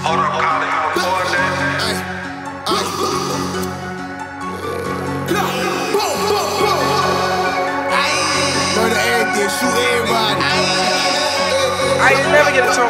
Hold up, Colin, you record that? Murder everything, shoot everybody. I ain't never get a talk.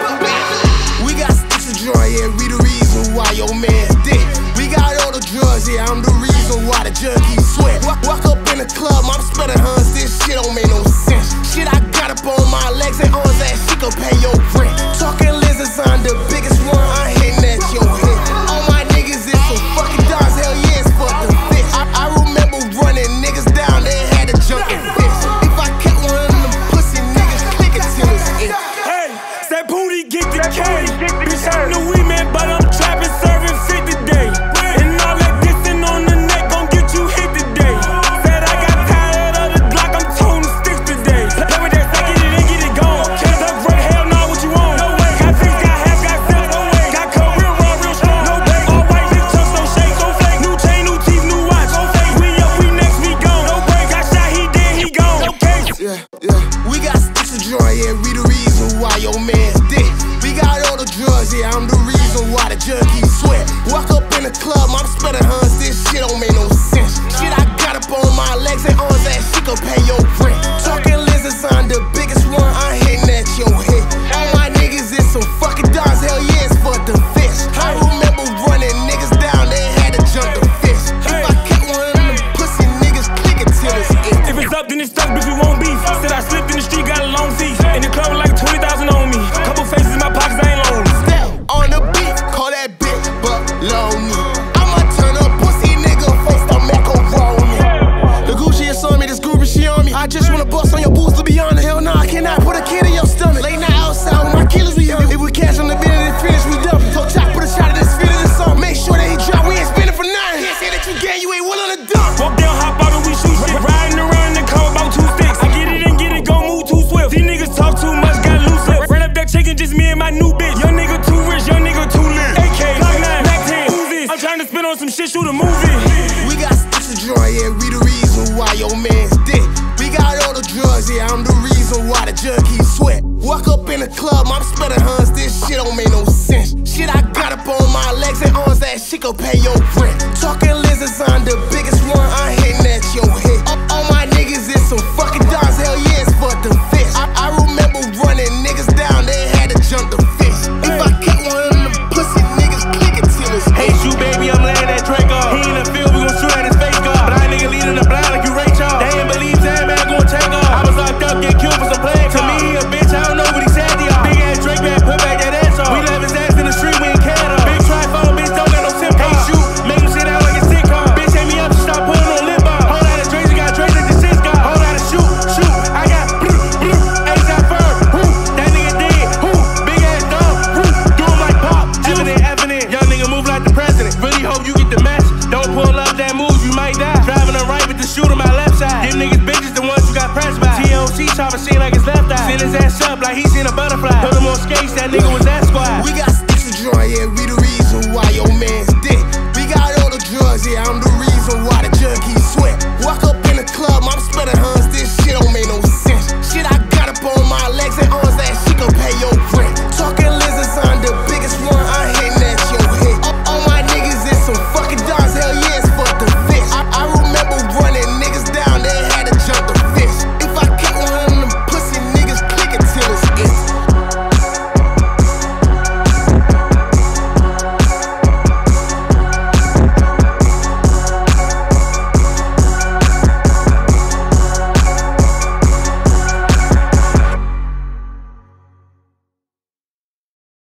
We got sticks of joy, yeah, we the reason why your man dead. We got all the drugs, yeah, I'm the reason why the junkies sweat. Walk up in the club, I'm spitting huns, this shit don't make no sense. Shit I got up on my legs and arms that she could pay your rent. Talking lizards, I'm the biggest one, I'm hitting at your head. All my niggas is some fucking dogs, hell yeah, it's for the fish. I remember running niggas down, they had a junkie fist. If I kept one of them pussy niggas, click it till it's in. Hey, say booty, get the K. Bitch, I'm the weed man, but I'm trapping, serving 50 today. And all that dissing on the neck gon' get you hit today. Said I got tired of the Glock, I'm toting sticks today. Play with that second and then get it gone. Can't upgrade, hell no, what you want? No way. Got six, got half, got six, no way. Got cold, real raw, real strong. No way. All white, big chunks, no shake, no fake. New chain, new teeth, new watch. No fake. We up, we next, we gone. No break. Got shot, he dead, he gone. No case. Yeah. We got sticks of joy, yeah, we the reason why your man's dead. We got all the drugs, yeah, I'm the reason why the junkies sweat. Walk up in the club, I'm spitting huns, this shit don't make no sense. Shit I got up on my legs and arms that she could pay your rent. Talking lizards, I'm the biggest one, I'm hitting at your head. All my niggas is some fucking dogs, hell yeah, it's for the fish. I remember running niggas down, they had to jump the fish. If I kept one of them pussy niggas, click it till it's in. If it's up, then it's stuck, bitch, we won't beef. Said I slipped in the street, got a long teeth. In the club with like 20,000 on me. Couple faces in my pockets, I ain't lonely. Step on the beat, call that bitch baloney. I'ma turn a pussy nigga face to macaroni. The Gucci is on me, this groupie she on me. I just wanna bust on your boots to be honest. Hell nah, I cannot put a kid in your stomach. Late night outside with my killers, we hungry. If we catch on the bit and finish, we dump. So chop, put a shot of this fit in the song. Make sure that he drop, we ain't spinning for nothing. Can't say that you gang, you ain't willing to dump. Walk down, hop out, and we shoot shit. Riding around in the car about 2 sticks. I get it and get it, gon' move too swift. These niggas talk too much, got loose lips. Ran up that chicken, just me and my new bitch. Young nigga too rich, young nigga too lit. AK, Glock 9, Mac 10, who's this? I'm trying to spin on some shit, shoot a movie. We got sticks of joy, yeah, we the reason why your man's dead. We got all the drugs, yeah, I'm the reason why the junkies sweat. Walk up in the club, I'm spitting huns, this shit don't make no sense. Shit I got up on my legs and arms that she could pay your rent.